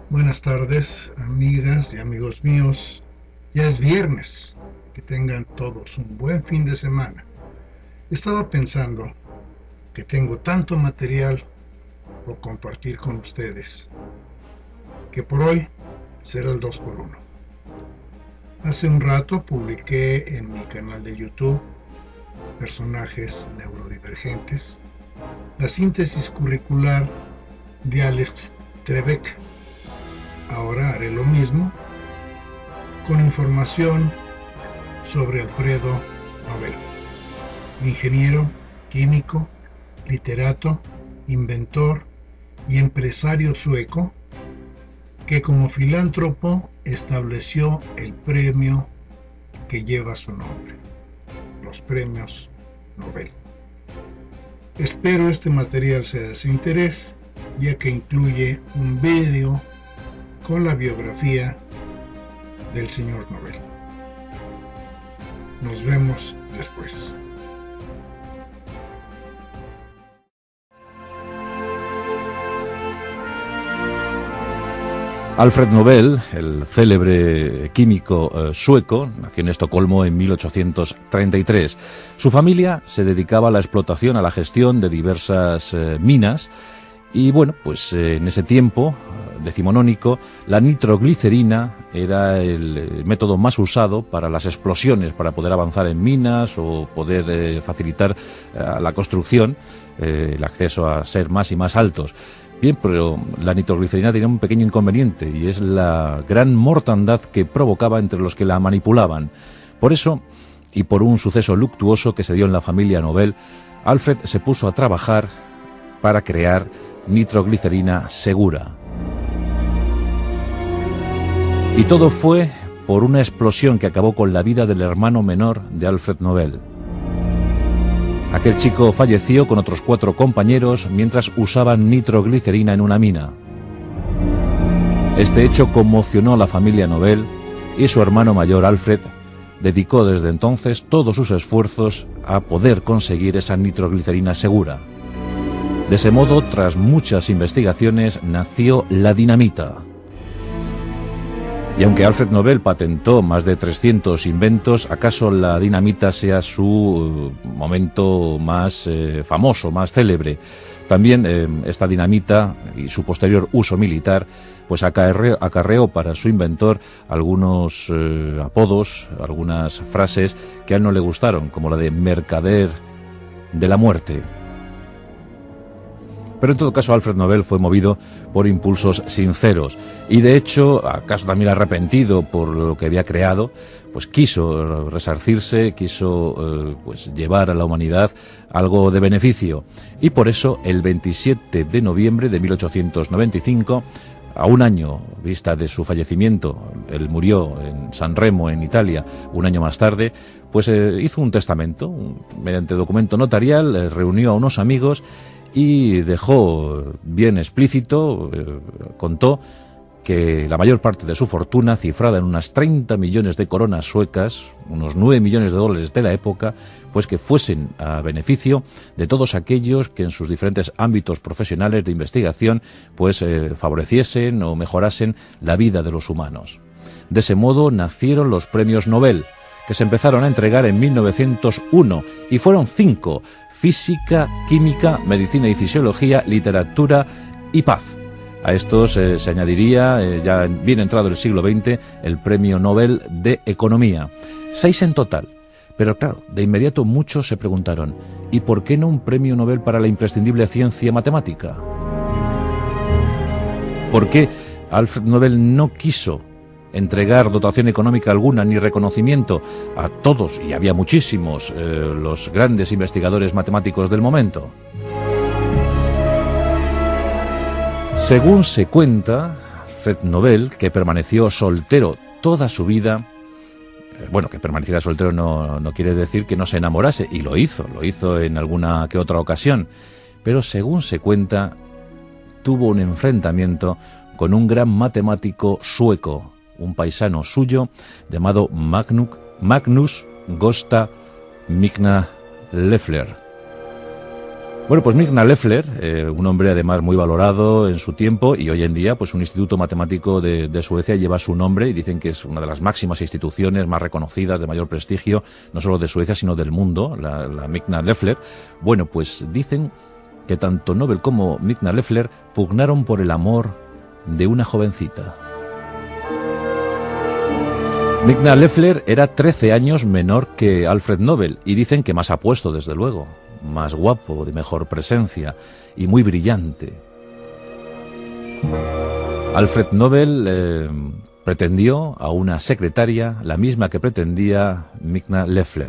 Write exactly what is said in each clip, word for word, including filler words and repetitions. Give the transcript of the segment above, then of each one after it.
Buenas tardes, amigas y amigos míos. Ya es viernes. Que tengan todos un buen fin de semana. Estaba pensando que tengo tanto material por compartir con ustedes, que por hoy será el dos por uno. Hace un rato publiqué en mi canal de YouTube, Personajes Neurodivergentes, la síntesis curricular de Alex Trebek. Ahora haré lo mismo con información sobre Alfredo Nobel, ingeniero, químico, literato, inventor y empresario sueco, que como filántropo estableció el premio que lleva su nombre, los premios Nobel. Espero este material sea de su interés, ya que incluye un vídeo con la biografía del señor Nobel. Nos vemos después. Alfred Nobel, el célebre químico eh, sueco, nació en Estocolmo en mil ochocientos treinta y tres. Su familia se dedicaba a la explotación, a la gestión de diversas eh, minas. Y bueno, pues eh, en ese tiempo decimonónico, la nitroglicerina era el, el método más usado para las explosiones, para poder avanzar en minas o poder eh, facilitar eh, la construcción, eh, el acceso a ser más y más altos. Bien, pero la nitroglicerina tenía un pequeño inconveniente, y es la gran mortandad que provocaba entre los que la manipulaban. Por eso, y por un suceso luctuoso que se dio en la familia Nobel, Alfred se puso a trabajar para crear nitroglicerina segura. Y todo fue por una explosión que acabó con la vida del hermano menor de Alfred Nobel. Aquel chico falleció con otros cuatro compañeros mientras usaban nitroglicerina en una mina. Este hecho conmocionó a la familia Nobel, y su hermano mayor, Alfred, dedicó desde entonces todos sus esfuerzos a poder conseguir esa nitroglicerina segura. De ese modo, tras muchas investigaciones, nació la dinamita. Y aunque Alfred Nobel patentó más de trescientos inventos, acaso la dinamita sea su momento más eh, famoso, más célebre. También eh, esta dinamita y su posterior uso militar pues acarreó, acarreó para su inventor algunos eh, apodos, algunas frases que a él no le gustaron, como la de mercader de la muerte. Pero en todo caso, Alfred Nobel fue movido por impulsos sinceros, y de hecho, acaso también arrepentido por lo que había creado, pues quiso resarcirse, quiso eh, pues llevar a la humanidad algo de beneficio. Y por eso, el veintisiete de noviembre de mil ochocientos noventa y cinco, a un año vista de su fallecimiento, él murió en San Remo, en Italia, un año más tarde, pues eh, hizo un testamento, un, mediante documento notarial, eh, reunió a unos amigos y dejó bien explícito, eh, contó que la mayor parte de su fortuna, cifrada en unas treinta millones de coronas suecas, unos nueve millones de dólares de la época, pues que fuesen a beneficio de todos aquellos que en sus diferentes ámbitos profesionales de investigación pues eh, favoreciesen o mejorasen la vida de los humanos. De ese modo nacieron los premios Nobel, que se empezaron a entregar en mil novecientos uno, y fueron cinco: física, química, medicina y fisiología, literatura y paz. A estos eh, se añadiría, eh, ya bien entrado el siglo veinte, el Premio Nobel de Economía. Seis en total. Pero claro, de inmediato muchos se preguntaron, ¿y por qué no un Premio Nobel para la imprescindible ciencia matemática? ¿Por qué Alfred Nobel no quiso entregar dotación económica alguna ni reconocimiento a todos, y había muchísimos, eh, los grandes investigadores matemáticos del momento? Según se cuenta, Alfred Nobel, que permaneció soltero toda su vida, eh, bueno, que permaneciera soltero no, no quiere decir que no se enamorase, y lo hizo, lo hizo en alguna que otra ocasión, pero según se cuenta, tuvo un enfrentamiento con un gran matemático sueco, un paisano suyo llamado Magnus, Magnus Gösta Migne Leffler. Bueno, pues Migna Leffler, eh, un hombre además muy valorado en su tiempo y hoy en día pues un instituto matemático de, de Suecia lleva su nombre y dicen que es una de las máximas instituciones más reconocidas, de mayor prestigio, no solo de Suecia sino del mundo, la, la Migna Leffler. Bueno, pues dicen que tanto Nobel como Migna Leffler pugnaron por el amor de una jovencita. Migna Leffler era trece años menor que Alfred Nobel y dicen que más apuesto, desde luego, más guapo, de mejor presencia y muy brillante. Alfred Nobel eh, pretendió a una secretaria, la misma que pretendía Migna Leffler.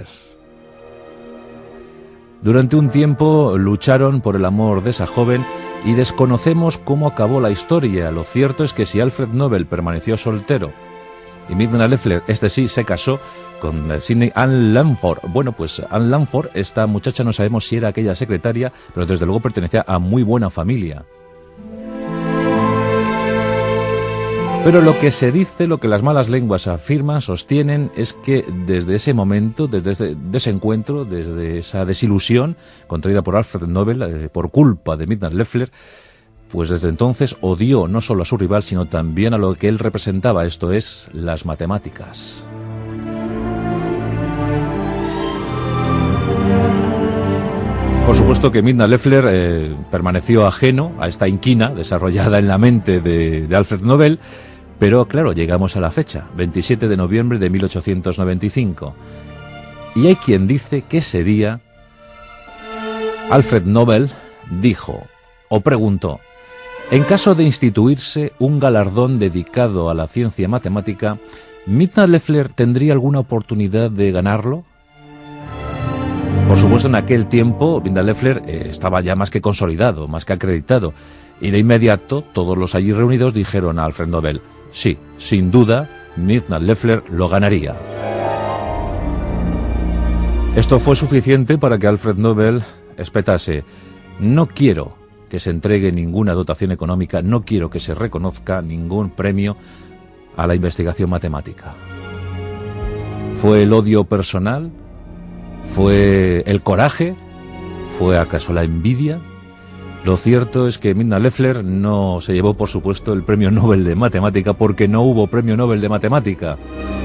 Durante un tiempo lucharon por el amor de esa joven y desconocemos cómo acabó la historia. Lo cierto es que si Alfred Nobel permaneció soltero y Migna Leffler, este sí, se casó con Sidney Ann Langford. Bueno, pues Ann Langford, esta muchacha no sabemos si era aquella secretaria, pero desde luego pertenecía a muy buena familia. Pero lo que se dice, lo que las malas lenguas afirman, sostienen, es que desde ese momento, desde ese desencuentro, desde esa desilusión contraída por Alfred Nobel, eh, por culpa de Migna Leffler, pues desde entonces odió no solo a su rival, sino también a lo que él representaba, esto es, las matemáticas. Por supuesto que Migna Leffler eh, permaneció ajeno a esta inquina desarrollada en la mente de, de Alfred Nobel, pero claro, llegamos a la fecha, veintisiete de noviembre de mil ochocientos noventa y cinco, y hay quien dice que ese día Alfred Nobel dijo o preguntó: en caso de instituirse un galardón dedicado a la ciencia matemática, ¿Migna Leffler tendría alguna oportunidad de ganarlo? Por supuesto, en aquel tiempo, Migna Leffler eh, estaba ya más que consolidado, más que acreditado, y de inmediato todos los allí reunidos dijeron a Alfred Nobel: sí, sin duda, Migna Leffler lo ganaría. Esto fue suficiente para que Alfred Nobel espetase: no quiero que se entregue ninguna dotación económica, no quiero que se reconozca ningún premio a la investigación matemática. ¿Fue el odio personal? ¿Fue el coraje? ¿Fue acaso la envidia? Lo cierto es que Migna Leffler no se llevó, por supuesto, el premio Nobel de Matemática, porque no hubo premio Nobel de Matemática.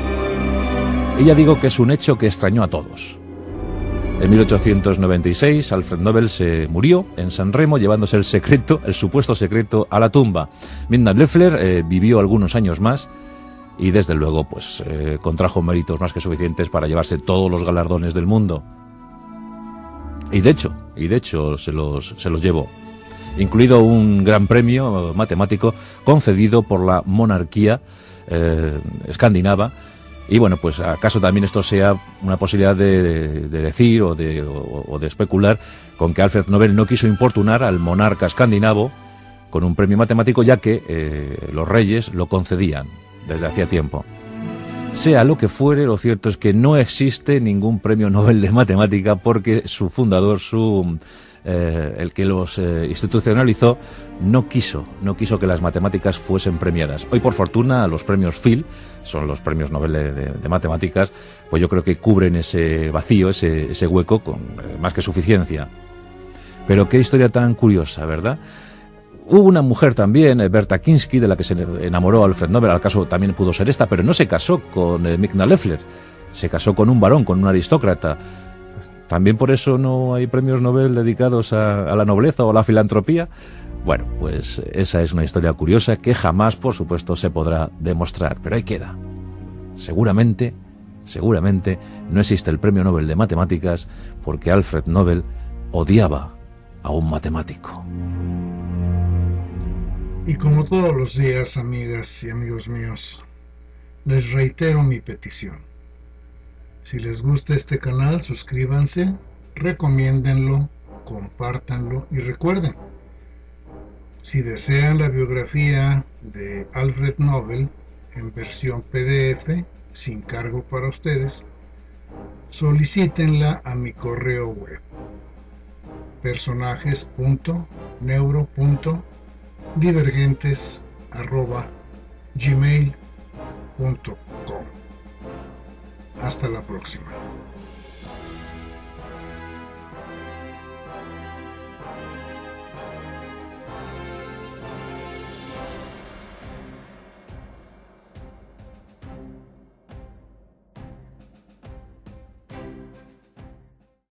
Y ya digo que es un hecho que extrañó a todos. En mil ochocientos noventa y seis, Alfred Nobel se murió en San Remo, llevándose el secreto, el supuesto secreto, a la tumba. Migna Leffler eh, vivió algunos años más y, desde luego, pues eh, contrajo méritos más que suficientes para llevarse todos los galardones del mundo. Y de hecho, y de hecho se los, se los llevó, incluido un gran premio matemático concedido por la monarquía eh, escandinava. Y bueno, pues acaso también esto sea una posibilidad de, de, de decir o de, o, o de especular con que Alfred Nobel no quiso importunar al monarca escandinavo con un premio matemático, ya que eh, los reyes lo concedían desde hacía tiempo. Sea lo que fuere, lo cierto es que no existe ningún premio Nobel de Matemática, porque su fundador, su eh, el que los eh, institucionalizó, no quiso, no quiso que las matemáticas fuesen premiadas. Hoy, por fortuna, los premios Phil, son los premios Nobel de, de, de Matemáticas, pues yo creo que cubren ese vacío, ese, ese hueco con eh, más que suficiencia. Pero qué historia tan curiosa, ¿verdad? Hubo una mujer también, Berta Kinsky, de la que se enamoró Alfred Nobel, al caso también pudo ser esta, pero no se casó con eh, Migna Leffler, se casó con un varón, con un aristócrata. ¿También por eso no hay premios Nobel dedicados a, a la nobleza o a la filantropía? Bueno, pues esa es una historia curiosa que jamás, por supuesto, se podrá demostrar, pero ahí queda. Seguramente, seguramente no existe el premio Nobel de Matemáticas porque Alfred Nobel odiaba a un matemático. Y como todos los días, amigas y amigos míos, les reitero mi petición. Si les gusta este canal, suscríbanse, recomiéndenlo, compártanlo y recuerden, si desean la biografía de Alfred Nobel en versión P D F, sin cargo para ustedes, solicítenla a mi correo web, personajes punto neuro punto divergentes arroba gmail punto com. Hasta la próxima.